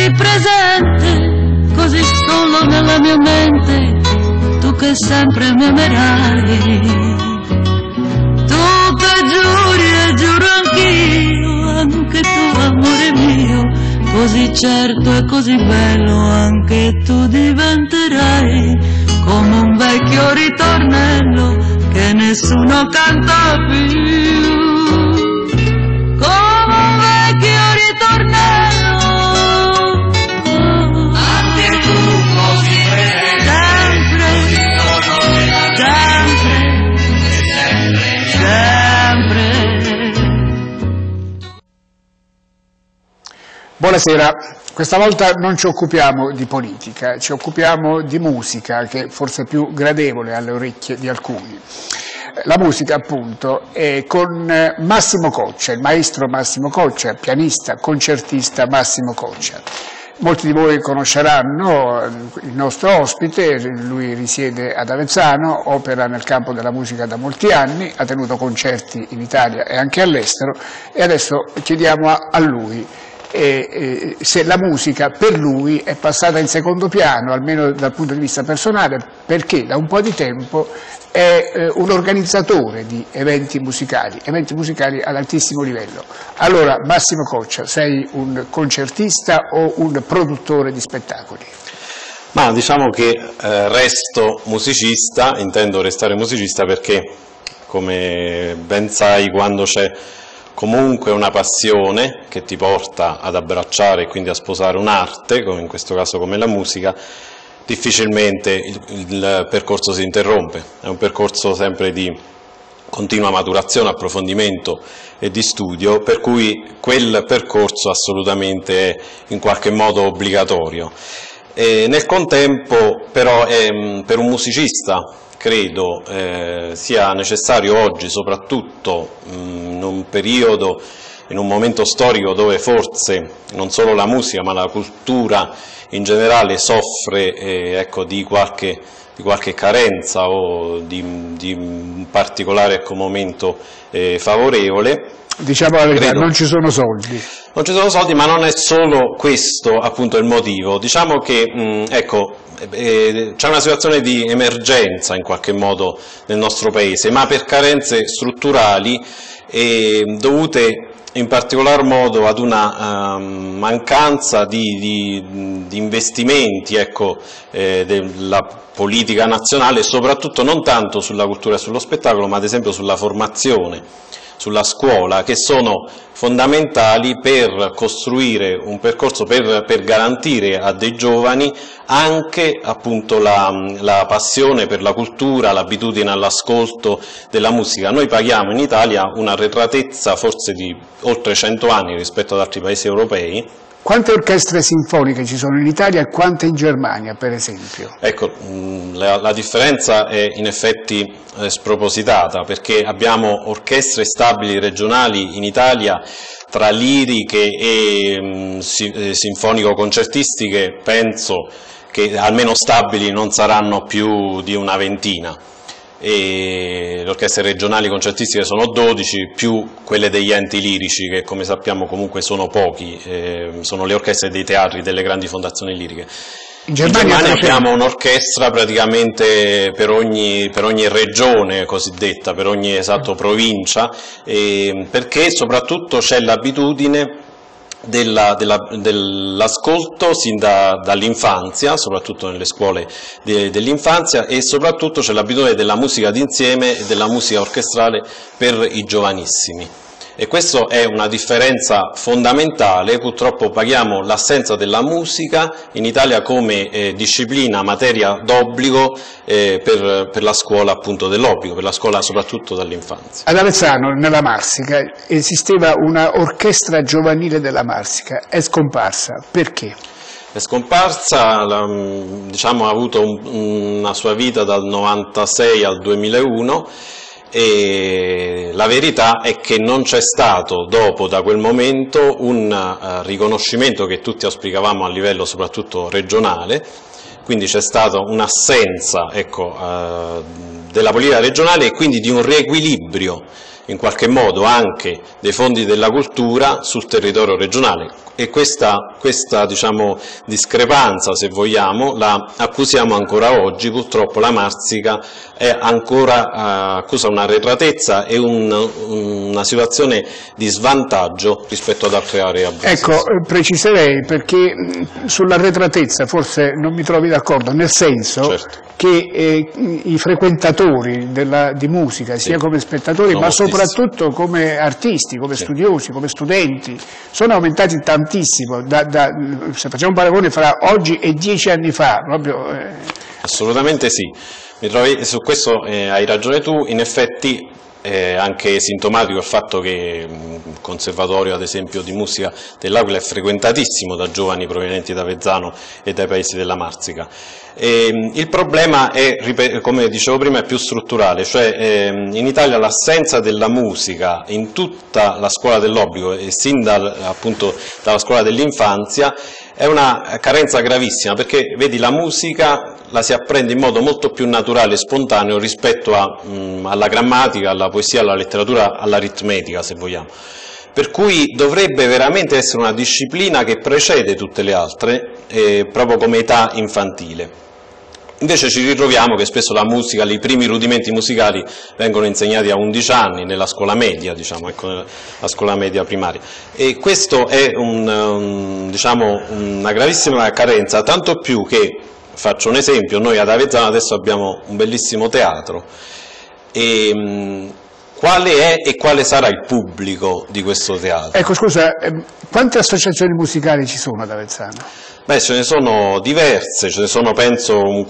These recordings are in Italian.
sei presente, così solo nella mia mente, tu che sempre mi amerai. Tu che giuri e giuro anch'io, anche tu amore mio, così certo e così bello anche tu diventerai, come un vecchio ritornello che nessuno canta più. Come un vecchio ritornello, anche tu così sempre, sempre, sempre. Buonasera, questa volta non ci occupiamo di politica, ci occupiamo di musica, che forse è più gradevole alle orecchie di alcuni. La musica, appunto, è con Massimo Coccia, il maestro Massimo Coccia, pianista, concertista Massimo Coccia. Molti di voi conosceranno il nostro ospite, lui risiede ad Avezzano, opera nel campo della musica da molti anni, ha tenuto concerti in Italia e anche all'estero, e adesso chiediamo a lui se la musica per lui è passata in secondo piano, almeno dal punto di vista personale, perché da un po' di tempo è un organizzatore di eventi musicali ad altissimo livello. Allora, Massimo Coccia, sei un concertista o un produttore di spettacoli? Ma diciamo che resto musicista, intendo restare musicista perché, come ben sai, quando c'è comunque una passione che ti porta ad abbracciare e quindi a sposare un'arte, come in questo caso come la musica, difficilmente il percorso si interrompe. È un percorso sempre di continua maturazione, approfondimento e di studio, per cui quel percorso assolutamente è in qualche modo obbligatorio. E nel contempo però per un musicista credo sia necessario oggi, soprattutto in un periodo, in un momento storico dove forse non solo la musica ma la cultura in generale soffre ecco, di qualche carenza o di un particolare momento favorevole. Diciamo la verità, non ci sono soldi. Non ci sono soldi, ma non è solo questo appunto il motivo. Diciamo che ecco, c'è una situazione di emergenza in qualche modo nel nostro Paese, ma per carenze strutturali dovute in particolar modo ad una mancanza di investimenti ecco, della politica nazionale, soprattutto non tanto sulla cultura e sullo spettacolo, ma ad esempio sulla formazione, sulla scuola, che sono fondamentali per costruire un percorso per garantire a dei giovani anche appunto la passione per la cultura, l'abitudine all'ascolto della musica. Noi paghiamo in Italia un'arretratezza forse di oltre 100 anni rispetto ad altri paesi europei. Quante orchestre sinfoniche ci sono in Italia e quante in Germania, per esempio? Ecco, la differenza è in effetti spropositata, perché abbiamo orchestre stabili regionali in Italia tra liriche e sinfonico-concertistiche, penso che almeno stabili non saranno più di una ventina. E le orchestre regionali concertistiche sono 12, più quelle degli enti lirici, che come sappiamo comunque sono pochi, sono le orchestre dei teatri delle grandi fondazioni liriche. In Germania abbiamo un'orchestra praticamente per ogni regione cosiddetta, per ogni provincia, perché soprattutto c'è l'abitudine dell'ascolto sin dall'infanzia, soprattutto nelle scuole dell'infanzia, e soprattutto c'è l'abitudine della musica d'insieme e della musica orchestrale per i giovanissimi. E questa è una differenza fondamentale. Purtroppo paghiamo l'assenza della musica in Italia come disciplina, materia d'obbligo per la scuola appunto dell'obbligo, per la scuola soprattutto dall'infanzia. Ad Avezzano, nella Marsica, esisteva una orchestra giovanile della Marsica, è scomparsa. Perché? È scomparsa, diciamo, ha avuto una sua vita dal 96 al 2001, e la verità è che non c'è stato dopo, da quel momento, un riconoscimento che tutti auspicavamo a livello soprattutto regionale, quindi c'è stata un'assenza ecco, della politica regionale e quindi di un riequilibrio in qualche modo anche dei fondi della cultura sul territorio regionale, e questa diciamo, discrepanza, se vogliamo, la accusiamo ancora oggi. Purtroppo la Marsica è ancora accusa un'arretratezza e una situazione di svantaggio rispetto ad altre aree abruzzesi. Ecco, preciserei, perché sull'arretratezza forse non mi trovi d'accordo, nel senso certo. che i frequentatori di musica, sia come spettatori ma soprattutto come artisti, come studiosi, come studenti, sono aumentati tantissimo, se facciamo un paragone fra oggi e 10 anni fa. Proprio, Assolutamente sì, su questo hai ragione tu. In effetti è anche sintomatico il fatto che il Conservatorio, ad esempio, di musica dell'Aquila è frequentatissimo da giovani provenienti da Avezzano e dai paesi della Marsica. Il problema è, come dicevo prima, è più strutturale, cioè in Italia l'assenza della musica in tutta la scuola dell'obbligo e sin appunto dalla scuola dell'infanzia è una carenza gravissima, perché vedi, la musica la si apprende in modo molto più naturale e spontaneo rispetto alla grammatica, alla poesia, alla letteratura, all'aritmetica, se vogliamo. Per cui dovrebbe veramente essere una disciplina che precede tutte le altre, proprio come età infantile. Invece ci ritroviamo che spesso la musica, i primi rudimenti musicali vengono insegnati a 11 anni nella scuola media, diciamo, ecco, la scuola media primaria. E questo è diciamo, una gravissima carenza, tanto più che, faccio un esempio, noi ad Avezzano adesso abbiamo un bellissimo teatro. Quale è e quale sarà il pubblico di questo teatro? Ecco, scusa, quante associazioni musicali ci sono ad Avezzano? Beh, ce ne sono diverse, ce ne sono penso un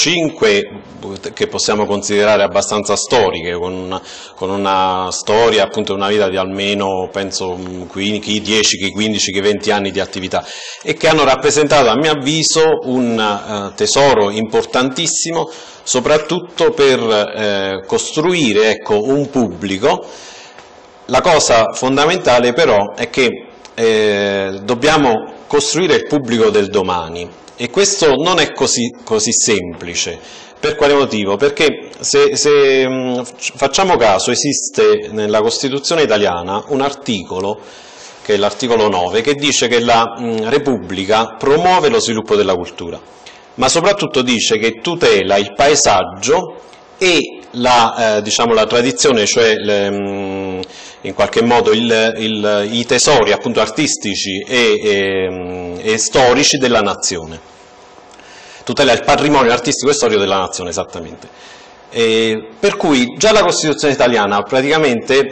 4-5 che possiamo considerare abbastanza storiche, con una storia, appunto, una vita di almeno, penso, chi 10, chi 15, chi 20 anni di attività, e che hanno rappresentato, a mio avviso, un tesoro importantissimo, soprattutto per costruire, ecco, un pubblico. La cosa fondamentale però è che dobbiamo costruire il pubblico del domani, e questo non è così semplice. Per quale motivo? Perché se facciamo caso, esiste nella Costituzione italiana un articolo, che è l'articolo 9, che dice che la Repubblica promuove lo sviluppo della cultura, ma soprattutto dice che tutela il paesaggio e diciamo, la tradizione, cioè in qualche modo i tesori, appunto, artistici e storici della nazione. Tutela il patrimonio artistico e storico della nazione, esattamente. Per cui già la Costituzione italiana praticamente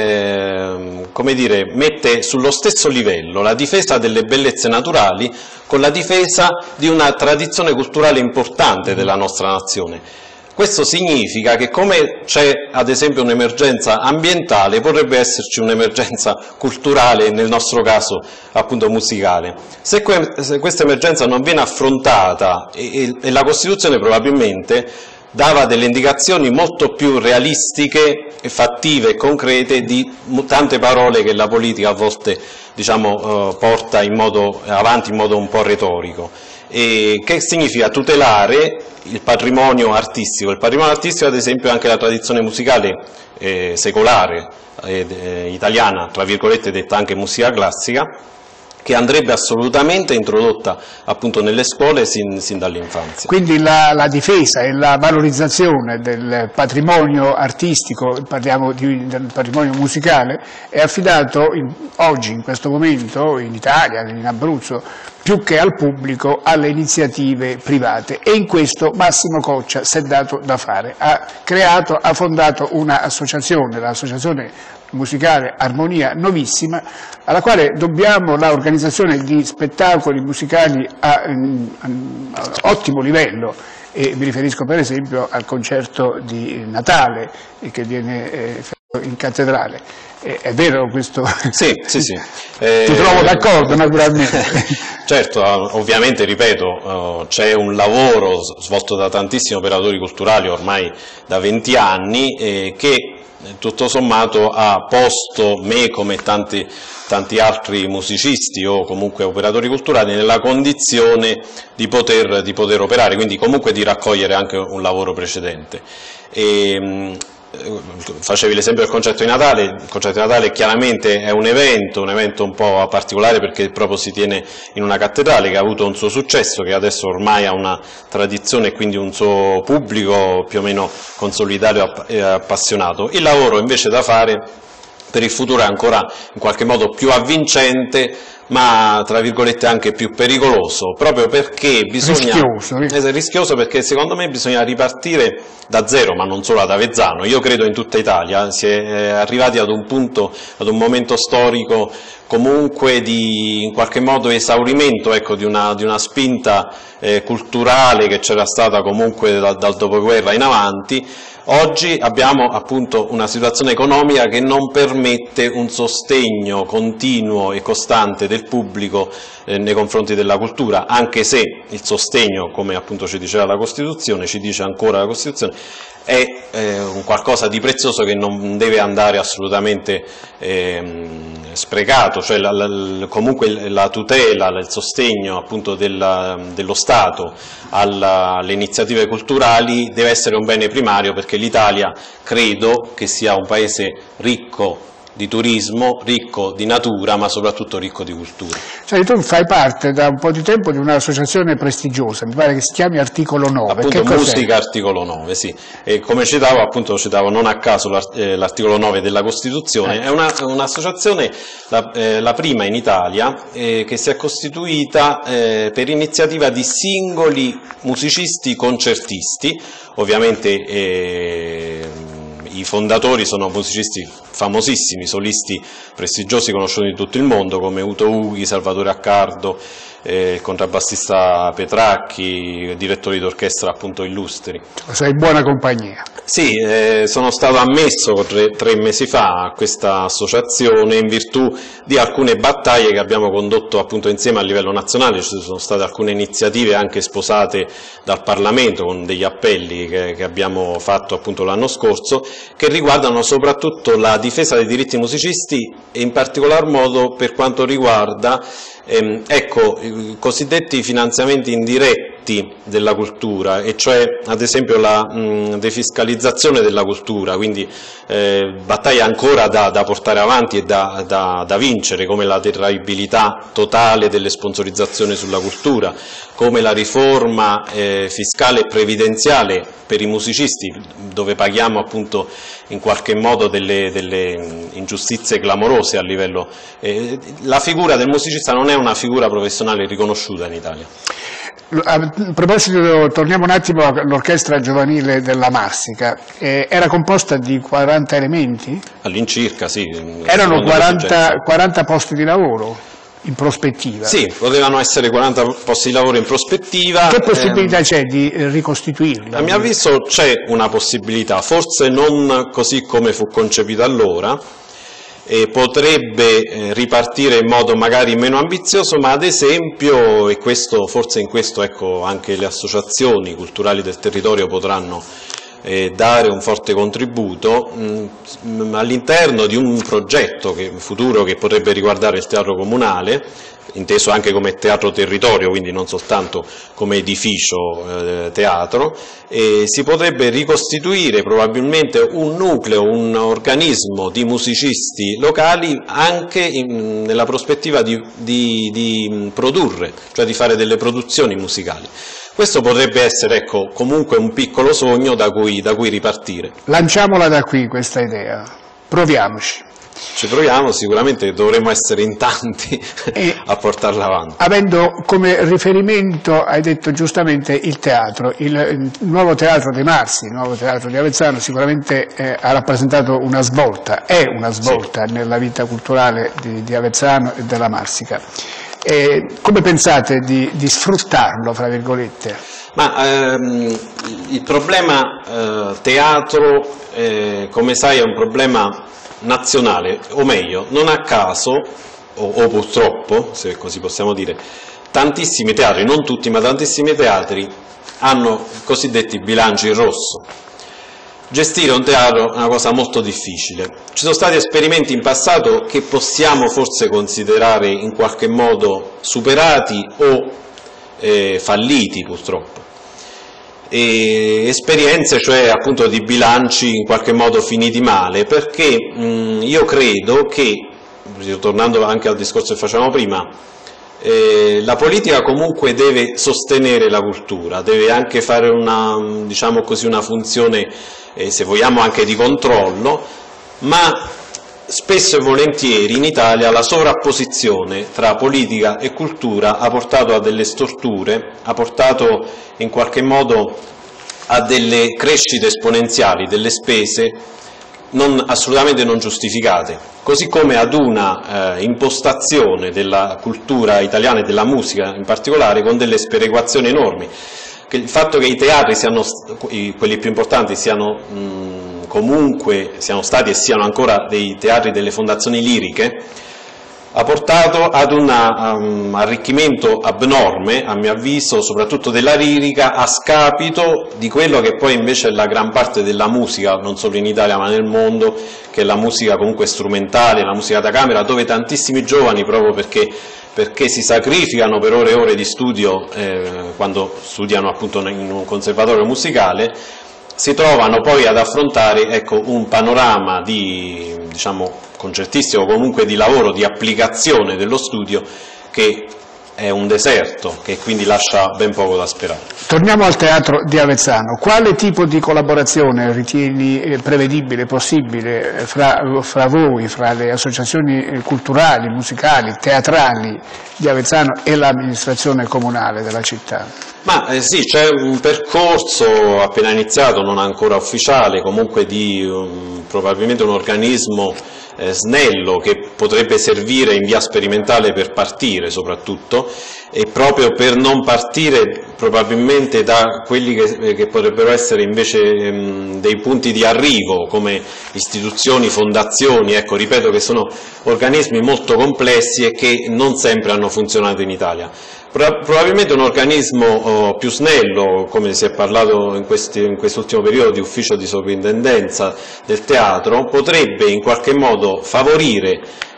come dire, mette sullo stesso livello la difesa delle bellezze naturali con la difesa di una tradizione culturale importante della nostra nazione. Questo significa che, come c'è ad esempio un'emergenza ambientale, potrebbe esserci un'emergenza culturale, nel nostro caso appunto musicale. Se questa emergenza non viene affrontata, e la Costituzione probabilmente dava delle indicazioni molto più realistiche, fattive e concrete di tante parole che la politica a volte, diciamo, porta avanti in modo un po' retorico. Che significa tutelare il patrimonio artistico. Il patrimonio artistico, ad esempio, è anche la tradizione musicale secolare italiana, tra virgolette detta anche musica classica, che andrebbe assolutamente introdotta, appunto, nelle scuole sin dall'infanzia. Quindi la difesa e la valorizzazione del patrimonio artistico, parliamo del patrimonio musicale, è affidato oggi, in questo momento, in Italia, in Abruzzo, più che al pubblico, alle iniziative private, e in questo Massimo Coccia si è dato da fare. Ha fondato un'associazione, l'associazione musicale Armonia Novissima, alla quale dobbiamo l'organizzazione di spettacoli musicali a ottimo livello, e mi riferisco per esempio al concerto di Natale che viene fatto in cattedrale. È vero questo? Sì. Ti trovo d'accordo, naturalmente. Certo, ovviamente, ripeto, c'è un lavoro svolto da tantissimi operatori culturali ormai da 20 anni che tutto sommato ha posto me, come tanti altri musicisti o comunque operatori culturali, nella condizione di poter operare, quindi comunque di raccogliere anche un lavoro precedente. facevi l'esempio del concerto di Natale. Il concerto di Natale chiaramente è un evento un po' particolare perché proprio si tiene in una cattedrale che ha avuto un suo successo, che adesso ormai ha una tradizione e quindi un suo pubblico più o meno consolidato e appassionato. Il lavoro invece da fare per il futuro è ancora in qualche modo più avvincente, ma tra virgolette anche più pericoloso, proprio perché bisogna... rischioso perché secondo me bisogna ripartire da zero, ma non solo ad Avezzano. Io credo in tutta Italia si è arrivati ad un punto, ad un momento storico comunque di in qualche modo esaurimento, ecco, di una spinta culturale che c'era stata comunque dal dopoguerra in avanti. Oggi abbiamo appunto una situazione economica che non permette un sostegno continuo e costante del pubblico nei confronti della cultura, anche se il sostegno, come appunto ci diceva la Costituzione, ci dice ancora la Costituzione, è un qualcosa di prezioso che non deve andare assolutamente sprecato, cioè comunque la tutela, il sostegno appunto dello Stato alle iniziative culturali deve essere un bene primario, perché l'Italia credo che sia un paese ricco di turismo, ricco di natura, ma soprattutto ricco di cultura. Cioè, tu fai parte da un po' di tempo di un'associazione prestigiosa, mi pare che si chiami Articolo 9. Appunto, Musica Articolo 9, sì. E come citavo, appunto citavo non a caso l'articolo 9 della Costituzione. È un'associazione, la prima in Italia, che si è costituita per iniziativa di singoli musicisti concertisti. Ovviamente i fondatori sono musicisti famosissimi, solisti prestigiosi conosciuti in tutto il mondo, come Uto Ughi, Salvatore Accardo, il contrabbassista Petracchi, direttori d'orchestra appunto illustri. Sei in buona compagnia. Sì, sono stato ammesso tre mesi fa a questa associazione in virtù di alcune battaglie che abbiamo condotto appunto insieme a livello nazionale. Ci sono state alcune iniziative anche sposate dal Parlamento con degli appelli che abbiamo fatto appunto l'anno scorso, che riguardano soprattutto la difesa dei diritti musicisti e in particolar modo per quanto riguarda ecco, i cosiddetti finanziamenti indiretti della cultura, e cioè ad esempio la defiscalizzazione della cultura, quindi battaglia ancora da portare avanti e da vincere, come la detraibilità totale delle sponsorizzazioni sulla cultura, come la riforma fiscale e previdenziale per i musicisti, dove paghiamo appunto in qualche modo delle ingiustizie clamorose a livello... la figura del musicista non è una figura professionale riconosciuta in Italia. A proposito, torniamo un attimo all'orchestra giovanile della Marsica. Era composta di 40 elementi? All'incirca, sì. Erano 40 posti di lavoro in prospettiva? Sì, potevano essere 40 posti di lavoro in prospettiva. Che possibilità c'è di ricostituirla? A mio avviso c'è una possibilità, forse non così come fu concepita allora, e potrebbe ripartire in modo magari meno ambizioso, ma ad esempio, e questo, forse in questo ecco, anche le associazioni culturali del territorio potranno dare un forte contributo all'interno di un progetto futuro che potrebbe riguardare il teatro comunale, inteso anche come teatro territorio, quindi non soltanto come edificio teatro, e si potrebbe ricostituire probabilmente un nucleo, un organismo di musicisti locali anche nella prospettiva di produrre, cioè di fare delle produzioni musicali. Questo potrebbe essere ecco, comunque un piccolo sogno da cui ripartire. Lanciamola da qui questa idea, proviamoci. Ci proviamo, sicuramente dovremo essere in tanti a portarla avanti. Avendo come riferimento, hai detto giustamente, il teatro, il nuovo teatro dei Marsi, il nuovo teatro di Avezzano sicuramente ha rappresentato una svolta, è una svolta nella vita culturale di Avezzano e della Marsica. Come pensate di sfruttarlo, fra virgolette? Ma il problema teatro, come sai, è un problema nazionale, o meglio, non a caso, o purtroppo, se così possiamo dire, tantissimi teatri, non tutti, ma tantissimi teatri hanno i cosiddetti bilanci in rosso. Gestire un teatro è una cosa molto difficile. Ci sono stati esperimenti in passato che possiamo forse considerare in qualche modo superati o falliti purtroppo. e esperienze, cioè appunto di bilanci in qualche modo finiti male, perché io credo che, ritornando anche al discorso che facevamo prima, la politica comunque deve sostenere la cultura, deve anche fare una, diciamo così, una funzione, se vogliamo, anche di controllo, ma spesso e volentieri in Italia la sovrapposizione tra politica e cultura ha portato a delle storture, ha portato in qualche modo a delle crescite esponenziali delle spese assolutamente non giustificate, così come ad una impostazione della cultura italiana e della musica in particolare con delle sperequazioni enormi. Il fatto che i teatri quelli più importanti siano stati e siano ancora dei teatri delle fondazioni liriche ha portato ad un arricchimento abnorme, a mio avviso, soprattutto della lirica, a scapito di quello che poi invece è la gran parte della musica, non solo in Italia ma nel mondo, che è la musica comunque strumentale, la musica da camera, dove tantissimi giovani, proprio perché si sacrificano per ore e ore di studio quando studiano appunto in un conservatorio musicale, si trovano poi ad affrontare, ecco, un panorama di, diciamo, concertistico o comunque di lavoro, di applicazione dello studio che è un deserto, che quindi lascia ben poco da sperare. Torniamo al Teatro di Avezzano. Quale tipo di collaborazione ritieni prevedibile, possibile fra voi, fra le associazioni culturali, musicali, teatrali di Avezzano e l'amministrazione comunale della città? Ma sì, c'è un percorso appena iniziato, non ancora ufficiale, comunque di probabilmente un organismo snello che potrebbe servire in via sperimentale per partire soprattutto, e proprio per non partire probabilmente da quelli che potrebbero essere invece dei punti di arrivo come istituzioni, fondazioni, ecco, ripeto che sono organismi molto complessi e che non sempre hanno funzionato in Italia. Probabilmente un organismo più snello, come si è parlato in quest'ultimo periodo di ufficio di sovrintendenza del teatro, potrebbe in qualche modo favorire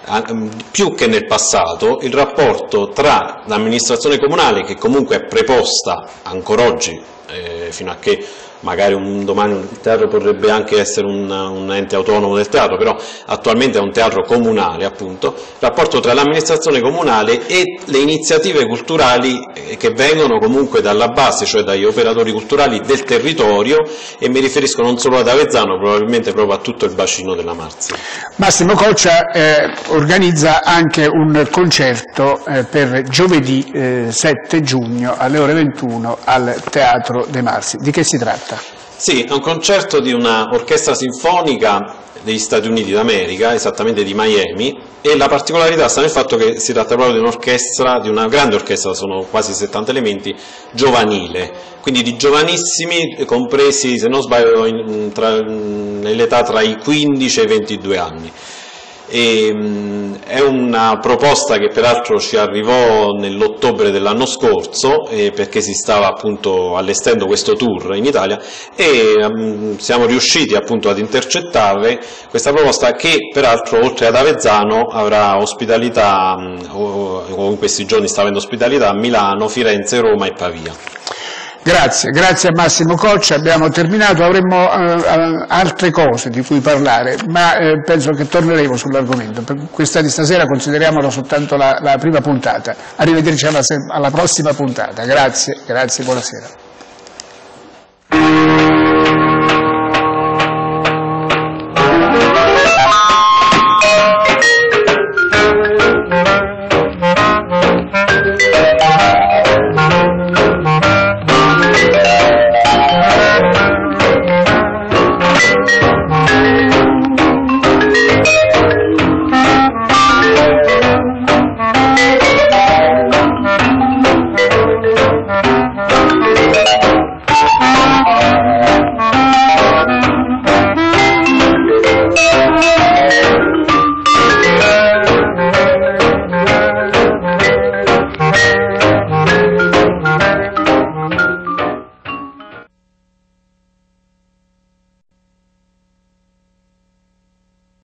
più che nel passato il rapporto tra l'amministrazione comunale, che comunque è preposta ancora oggi, fino a che magari domani il teatro potrebbe anche essere un ente autonomo del teatro, però attualmente è un teatro comunale, appunto, il rapporto tra l'amministrazione comunale e le iniziative culturali che vengono comunque dalla base, cioè dagli operatori culturali del territorio, e mi riferisco non solo ad Avezzano, probabilmente proprio a tutto il bacino della Marsia. Massimo Coccia organizza anche un concerto per giovedì 7 giugno alle ore 21 al Teatro dei Marsi. Di che si tratta? Sì, è un concerto di una orchestra sinfonica degli Stati Uniti d'America, esattamente di Miami, e la particolarità sta nel fatto che si tratta proprio di un'orchestra, di una grande orchestra, sono quasi 70 elementi, giovanile, quindi di giovanissimi, compresi, se non sbaglio, nell'età tra i 15 e i 22 anni. È una proposta che peraltro ci arrivò nell'ottobre dell'anno scorso, perché si stava appunto allestendo questo tour in Italia, e siamo riusciti appunto ad intercettare questa proposta, che peraltro oltre ad Avezzano avrà ospitalità, o in questi giorni sta avendo ospitalità a Milano, Firenze, Roma e Pavia. Grazie a Massimo Coccia, abbiamo terminato, avremmo altre cose di cui parlare, ma penso che torneremo sull'argomento. Per questa di stasera consideriamola soltanto la prima puntata. Arrivederci alla prossima puntata. Grazie, buonasera.